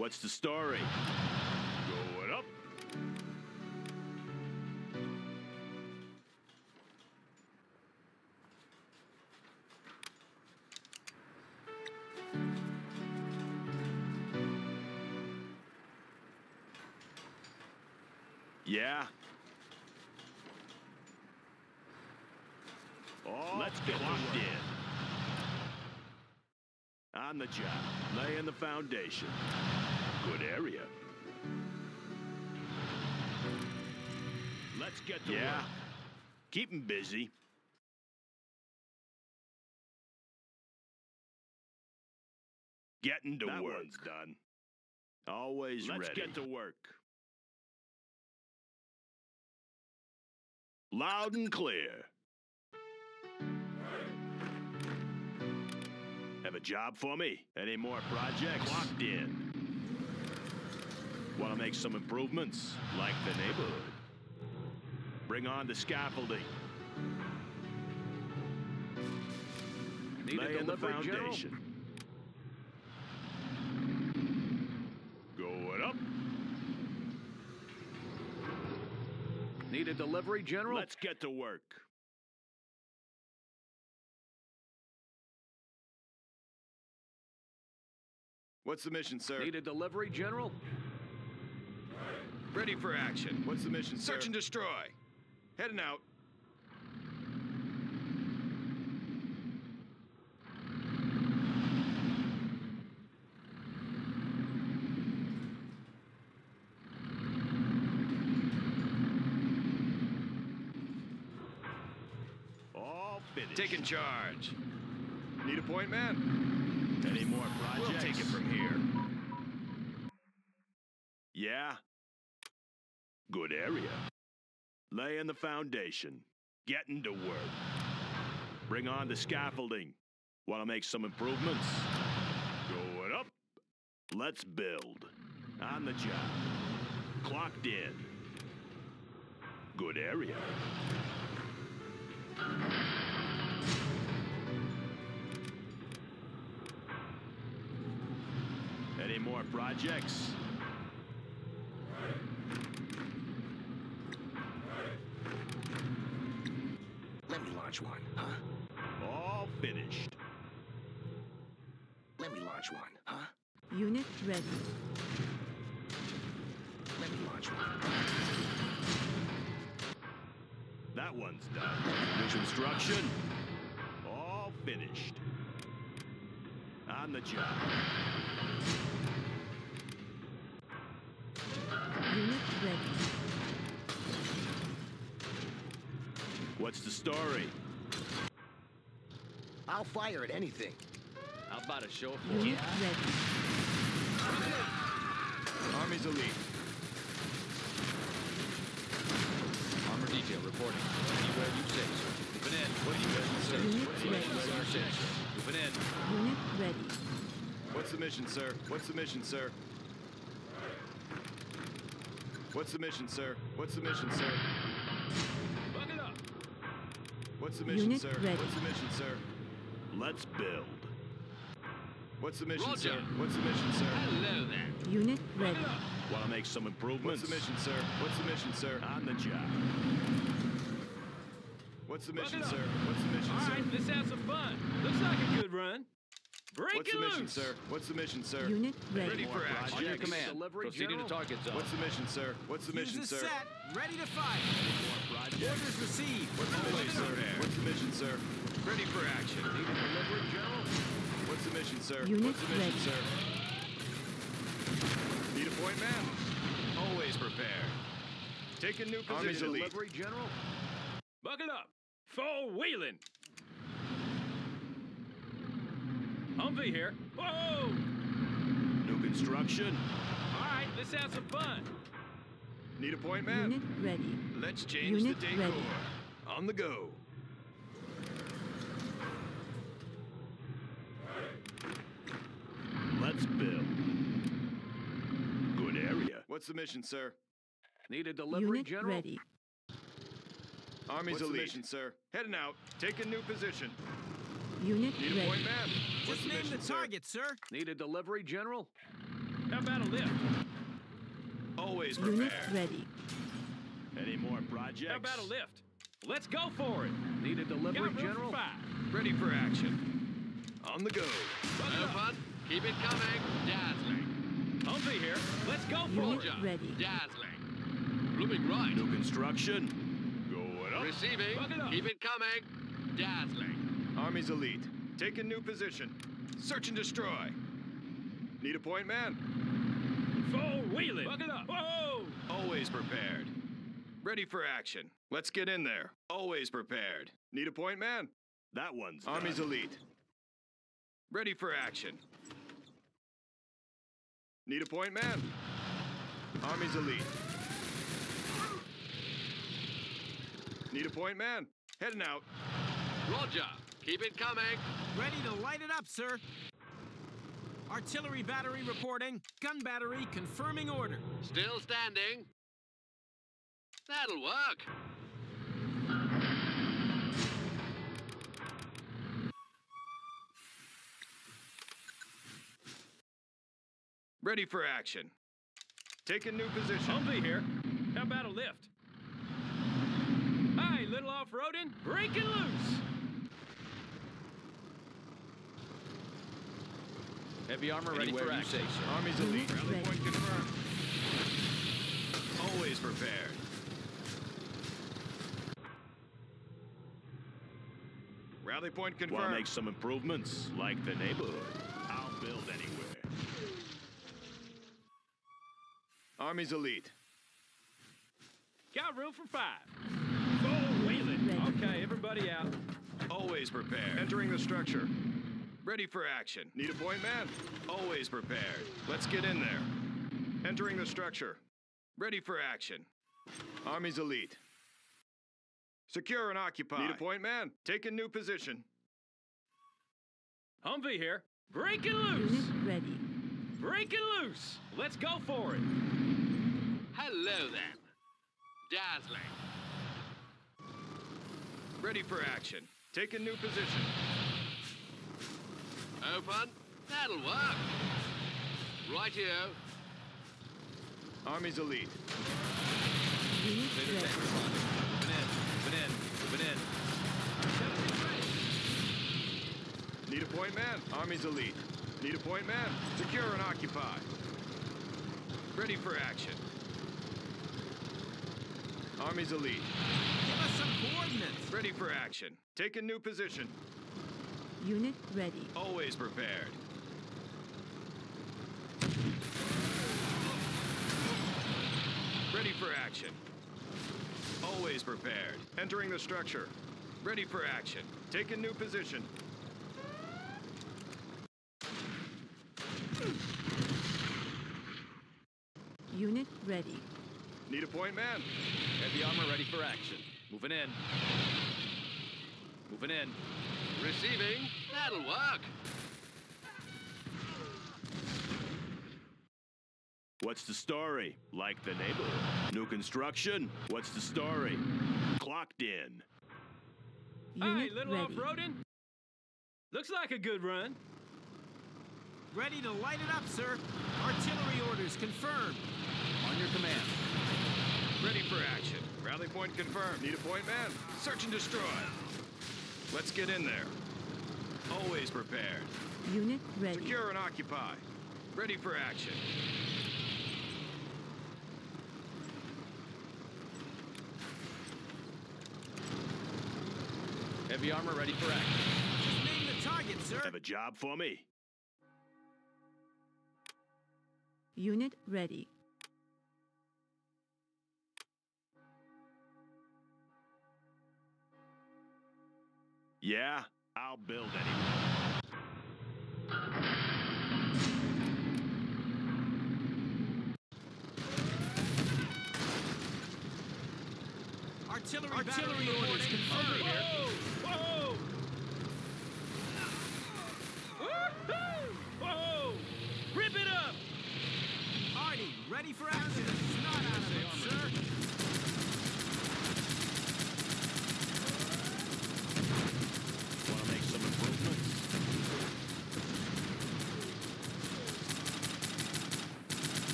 What's the story? Going up. Yeah. Oh, let's get locked in. On the job, laying the foundation. Good area. Let's get to work. Keep 'em busy. Getting to work. That one's done. Always ready. Let's get to work. Loud and clear. Have a job for me? Any more projects? Locked in. Want to make some improvements? Like the neighborhood. Bring on the scaffolding. Laying the foundation. Going up. Need a delivery, General? Let's get to work. What's the mission, sir? Need a delivery, General? Ready for action. What's the mission, sir? Search and destroy. Heading out. All finished. Taking charge. Need a point, man? Any more projects? We'll take it from here. Yeah. Good area. Laying the foundation. Getting to work. Bring on the scaffolding. Want to make some improvements? Going up. Let's build. On the job. Clocked in. Good area. Any more projects? Let me launch one, huh? All finished. Let me launch one, huh? Unit ready. Let me launch one. That one's done. Construction. All finished. On the job. Unit ready. What's the story? I'll fire at anything. How about a show of force? Unit ready. Army's elite. Armor detail reporting. Anywhere you say, sir. Moving in. What do you guys say? Unit What's the ready. mission, sir? Say, sir. Moving in. Unit ready. What's the mission, sir? What's the mission, sir? What's the mission, sir? What's the mission, sir? Buckle up. What's the mission, Unit sir? ready. What's the mission, sir? Let's build. What's the mission, Roger. sir? What's the mission, sir? Hello there. Unit ready. Buckle up. Want to make some improvements? What's the mission, sir? What's the mission, sir? On the job. What's the mission, Buckle sir? up. What's the mission, All sir? right, let's have some fun. Looks like a good run. Break What's it the mission, loose. sir? What's the mission, sir? Unit Ready ready. for action. On your Projects. command. Delivery, Proceeding to General. target zone. What's the mission, sir? What's the mission, sir? Ready to fight. Project. Orders received. What's the mission, sir? What's the mission, sir? Ready for action. Need a delivery, General? What's the mission, sir? Unit What's the mission, ready. sir? Need a point, man? Always prepared. Taking new Army's position. delivery, General? Buckle up. Full wheeling. Humvee here. Whoa! New construction. All right, let's have some fun. Need a point, man? Unit ready. Let's change Unit the decor. ready. On the go. Let's build. Good area. What's the mission, sir? Need a delivery, Unit General? ready. Army's What's the elite. mission, sir? Heading out. Taking new position. Unit Need a ready. point, man? Just name the target, sir. Need a delivery, General? How about a lift? Always Unit prepared. ready. Any more projects? How about a lift? Let's go for it. Need a delivery, Got room General? for 5. Ready for action. On the go. Buckle up. Open. Keep it coming. Dazzling. Humvee here. Let's go for Unit it. ready. Dazzling. Blooming right. New construction. Going up. Receiving. Buckle up. Keep it coming. Dazzling. Army's elite. Taking new position. Search and destroy. Need a point, man? Full wheeling. Buckle up. Whoa! Always prepared. Ready for action. Let's get in there. Always prepared. Need a point, man? That one's Army's done. elite. Ready for action. Need a point, man? Army's elite. Need a point, man? Heading out. Roger. Keep it coming. Ready to light it up, sir. Artillery battery reporting. Gun battery confirming order. Still standing. That'll work. Ready for action. Taking new position. Humvee here. How about a lift? Hey, little off-roading. Breaking loose. Heavy armor ready Anywhere for you action. say, sir. Army's elite. Unit Rally ready. point confirmed. Always prepared. Rally point Want to confirmed. make some improvements, like the neighborhood? I'll build anywhere. Army's elite. Got room for 5. Full wheeling. Ready. Okay, everybody out. Always prepared. Entering the structure. Ready for action. Need a point, man? Always prepared. Let's get in there. Entering the structure. Ready for action. Army's elite. Secure and occupy. Need a point, man? Taking new position. Humvee here. Breaking loose. Unit ready. Breaking loose. Let's go for it. Hello then. Dazzling. Ready for action. Taking new position. Open. That'll work. Rightio. Army's elite. Unit Later ready. tank responding. Moving in. Moving in. Moving in. Need a point, man? Army's elite. Need a point, man? Secure and occupy. Ready for action. Army's elite. Give us some coordinates. Ready for action. Taking new position. Unit ready. Always prepared. Ready for action. Always prepared. Entering the structure. Ready for action. Taking new position. Unit ready. Need a point, man? Heavy armor ready for action. Moving in. Moving in. Receiving. That'll work. What's the story? Like the neighborhood? New construction? What's the story? Clocked in. Hey, Unit little ready. off-roading. Looks like a good run. Ready to light it up, sir. Artillery orders confirmed. On your command. Ready for action. Rally point confirmed. Need a point, man? Search and destroy. Let's get in there. Always prepared. Unit ready. Secure and occupy. Ready for action. Heavy armor ready for action. Just name the target, sir. Have a job for me? Unit ready. Yeah, I'll build anywhere. Artillery orders confirmed. Whoa! Whoa! Woo-hoo! Whoa! Rip it up! Artie, ready for action. Snot out of it, sir. Want to make some improvements?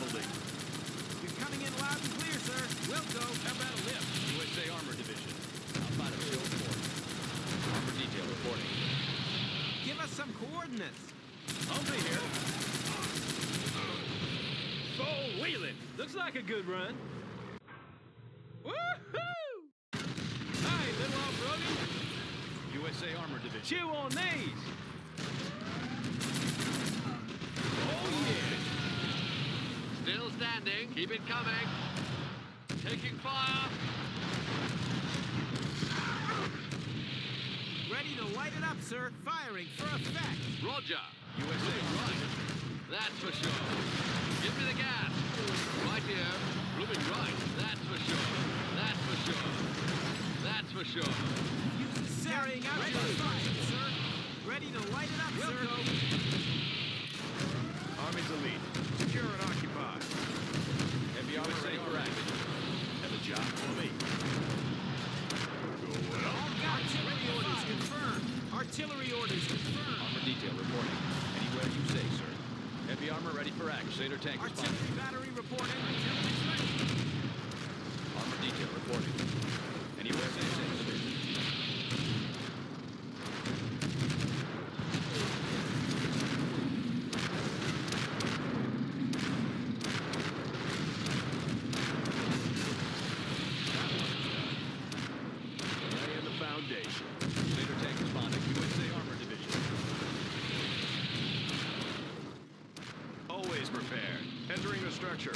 scaffolding. You're coming in loud and clear, sir. Wilco. How about a lift? USA Armor Division. Outside of Shield Fort. Armor detail reporting. Give us some coordinates. I'll be here. Bo Wheeling. Looks like a good run. Woohoo! Hi, little off-roading. USA Armor Division. Chew on these. Oh, yeah. Still standing. Keep it coming. Taking fire. Ready to light it up, sir. Firing for effect. Roger. USA Right. That's for sure. Give me the gas. Right here. Moving right. That's for sure. That's for sure. That's for sure. Fuses set. Carrying out your instructions, sir. Ready to light it up, sir. Army's elite. Secure and occupy. Heavy armor ready for action. Have a job for me. Going up. Artillery orders confirmed. Artillery orders confirmed. Armor detail reporting. Anywhere you say, sir. Heavy armor ready for action. Crusader tank responding. Artillery battery reporting. Artillery ready. Armor detail reporting. Anywhere you say, sir. Laying the foundation. Crusader tank responding. USA Armor Division. Always prepared. Entering the structure.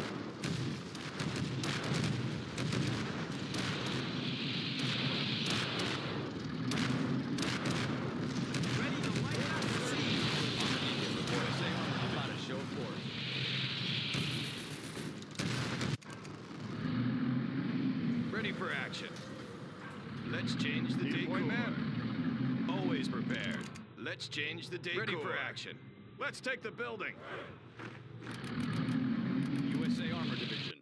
Ready to light it up, sir. Armor detail report. USA Armor about to show force. Ready for action. Let's change the decor. Always prepared. Let's change the decor. Ready for action. Let's take the building. USA Armor Division.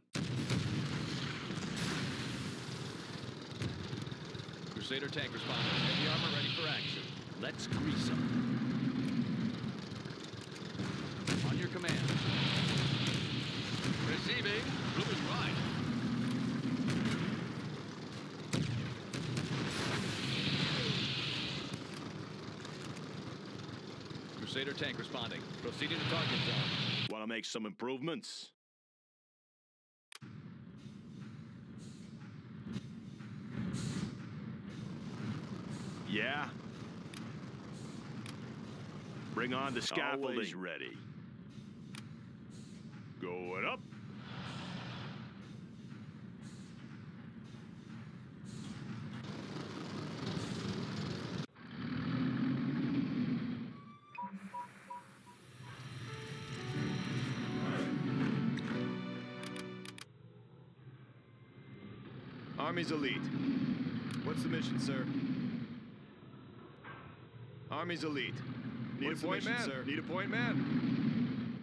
Crusader tank responding. Heavy armor ready for action. Let's grease them. On your command. Receiving. Moving right. Crusader tank responding. Proceeding to target zone. Want to make some improvements? Yeah? Bring on the scaffolding. Always ready. Going up. Army's elite. What's the mission, sir? Army's elite. Need a point man, sir. Need a point man.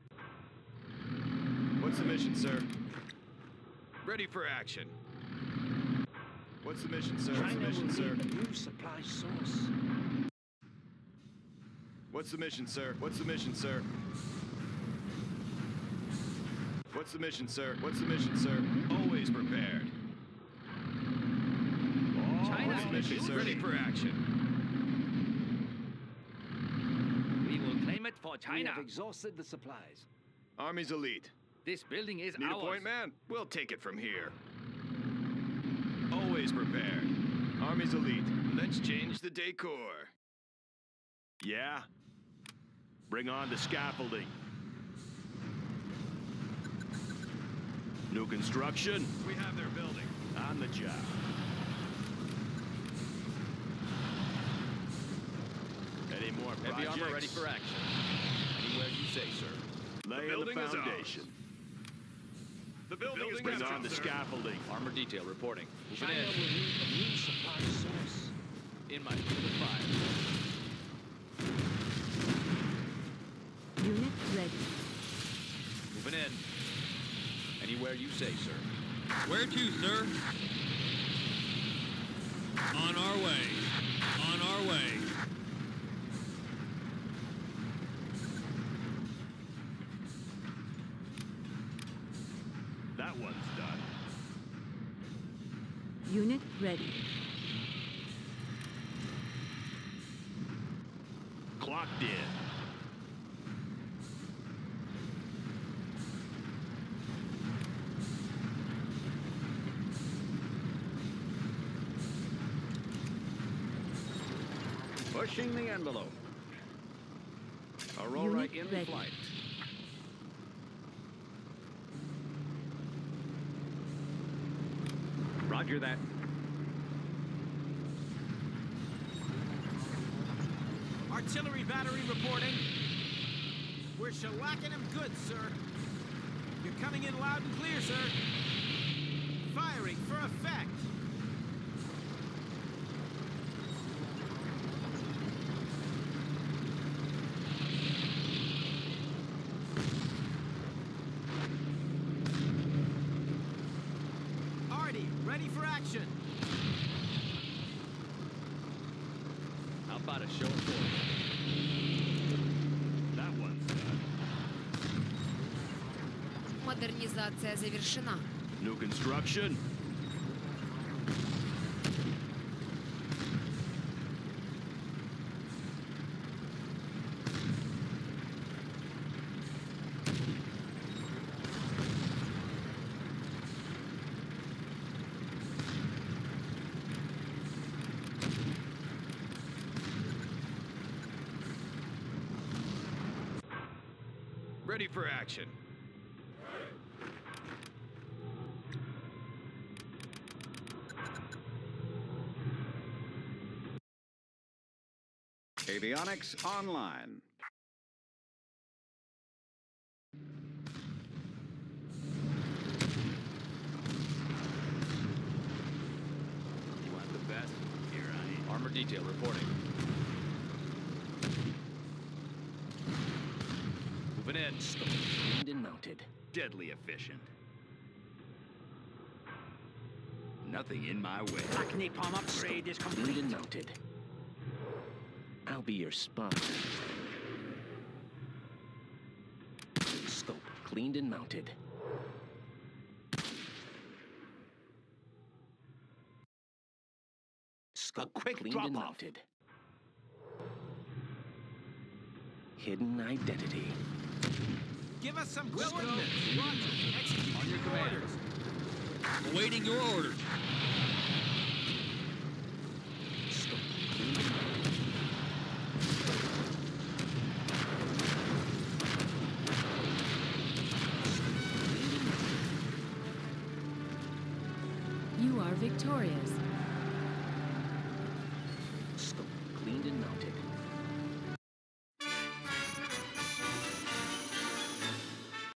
What's the mission, sir? Ready for action. What's the mission, sir? What's the mission, sir? New supply source. What's the mission, sir? What's the mission, sir? What's the mission, sir? What's the mission, sir? Always prepared. What's the mission, sir? Ready for action. We will claim it for We China. have exhausted the supplies. Army's elite. This building is Need ours. a point man? We'll take it from here. Always prepared. Army's elite. Let's change the decor. Yeah? Bring on the scaffolding. New construction? We have their building. On the job. Any more Heavy projects? armor ready for action. Anywhere you say, sir. Laying the building is foundation. The building is Bring ours, on the sir. scaffolding. Armor detail reporting. Moving China will in. need a new supply source. In my field of fire. Unit ready. Moving in. Anywhere you say, sir. Where to, sir? On our way. On our way. That one's done. Unit ready. Clocked in. Pushing the envelope. Aurora Unit in ready. flight. Roger that. Artillery battery reporting. We're shellacking them good, sir. You're coming in loud and clear, sir. Firing for effect. Artie, ready for action. How about a show of force? That one's done. Модернизация завершена. New construction. Ready for action. Avionics online. You want the best? Here I am. Armor detail reporting. Moving in. Cleaned and mounted. Deadly efficient. Nothing in my way. Black napalm upgrade is complete. Cleaned and mounted. I'll be your spy. Scope cleaned and mounted. Scope cleaned and mounted. Hidden identity. Give us some coordinates. Roger. Execute On your the command. orders. Awaiting your orders. Scope cleaned and mounted. You are victorious. Scope cleaned and mounted.